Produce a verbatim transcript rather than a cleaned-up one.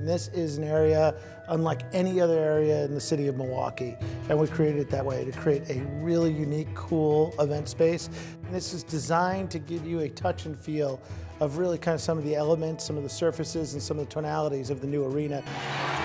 And this is an area unlike any other area in the city of Milwaukee, and we created it that way to create a really unique, cool event space. And this is designed to give you a touch and feel of really kind of some of the elements, some of the surfaces, and some of the tonalities of the new arena.